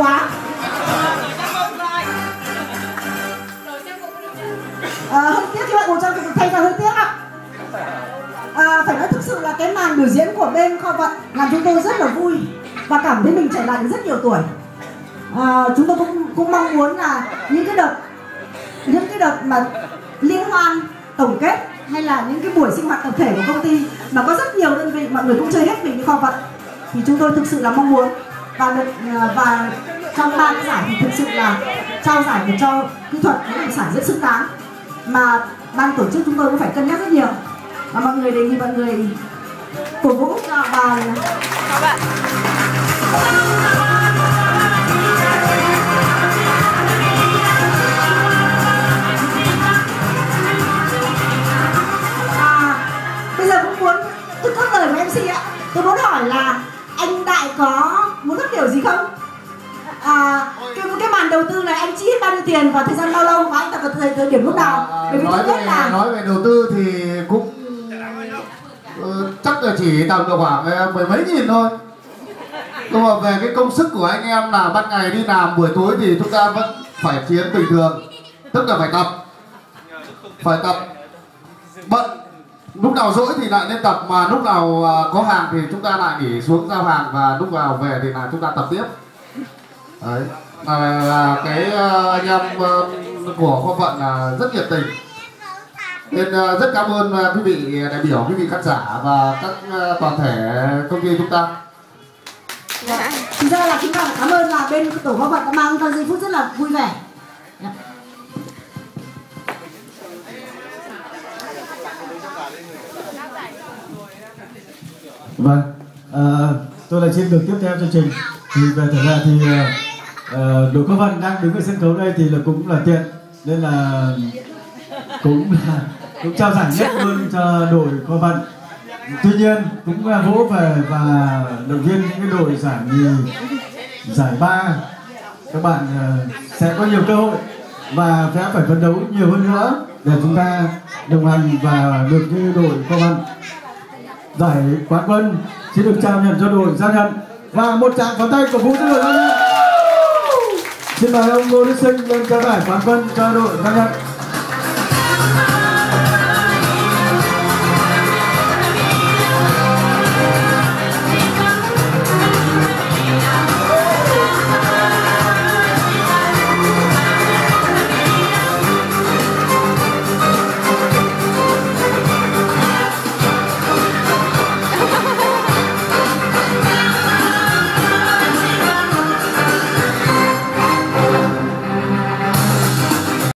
quá. Hơi tiếc các bạn bộ trang phục được thay ra hơi tiếc ạ. Phải nói thực sự là cái màn biểu diễn của bên kho vận làm chúng tôi rất là vui và cảm thấy mình trở lại được rất nhiều tuổi. Chúng tôi cũng mong muốn là những cái đợt mà liên hoan tổng kết hay là những cái buổi sinh hoạt tập thể của công ty mà có rất nhiều đơn vị mọi người cũng chơi hết mình như kho vận thì chúng tôi thực sự là mong muốn và trong 3 cái giải thì thực sự là trao giải được cho kỹ thuật những giải rất xứng đáng mà ban tổ chức chúng tôi cũng phải cân nhắc rất nhiều và mọi người đề nghị mọi người cổ vũ cho và các bạn. Bây giờ cũng muốn tôi có lời của MC ạ. Tôi muốn hỏi là anh Đại có muốn phát biểu gì không? Cái màn đầu tư này anh chi hết bao nhiêu tiền và thời gian bao lâu và anh tập vào thời điểm lúc nào? Nói về đầu tư thì cũng chắc là chỉ tầm được khoảng mười mấy nghìn thôi. Nhưng mà về cái công sức của anh em là ban ngày đi làm buổi tối thì chúng ta vẫn phải chiến bình thường, tức là phải tập bận, lúc nào rỗi thì lại lên tập, mà lúc nào có hàng thì chúng ta lại nghỉ xuống giao hàng, và lúc nào về thì là chúng ta tập tiếp. Đấy là cái anh em của kho vận là rất nhiệt tình, nên rất cảm ơn quý vị đại biểu, quý vị khán giả và các toàn thể công ty chúng ta. Thực ra là chúng ta cảm ơn là bên tổ kho vận đã mang ra giây phút rất là vui vẻ. Vâng, tôi là xin được tiếp theo chương trình. Thì về thật ra thì đội kho vận đang đứng ở sân khấu đây thì là cũng là tiện, nên là cũng trao giải nhất luôn cho đội kho vận. Tuy nhiên cũng vỗ về và động viên những cái đội giải nhì, giải ba, các bạn sẽ có nhiều cơ hội và sẽ phải phấn đấu nhiều hơn nữa để chúng ta đồng hành và được như đội kho vận. Giải quán quân sẽ được trao nhận cho đội giao nhận, và một tràng pháo tay cổ vũ cho đội giao nhận. Xin mời ông Ngô Đức Sinh lên trao giải quán quân cho đội giao nhận.